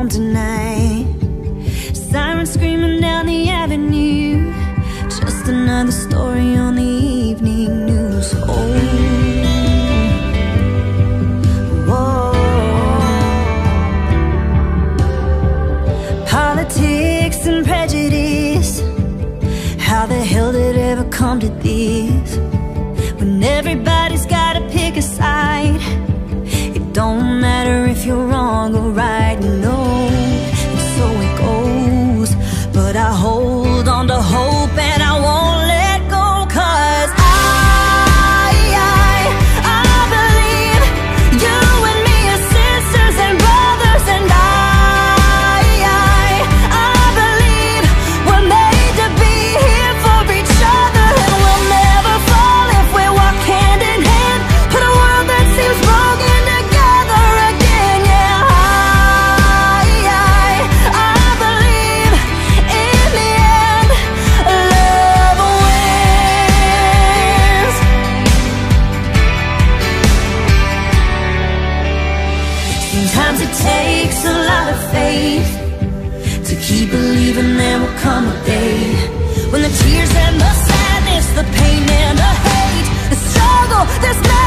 home tonight. Sirens screaming down the avenue, just another story on the evening news. Oh, whoa. Politics and prejudice, how the hell did it ever come to this? When everybody's gotta pick a side, it don't matter if you're wrong or right, no. And so it goes, but I hold on to hope and I won't let go, 'cause I believe you and me are sisters and brothers, and I believe we're made to be here for each other, and we'll never fall if we walk hand in hand, put a world that seems broken together again. Yeah, I believe in the end, love wins. Sometimes it takes a lot of faith to keep believing there will come a day when the tears and the sadness, the pain and the hate, the struggle, there's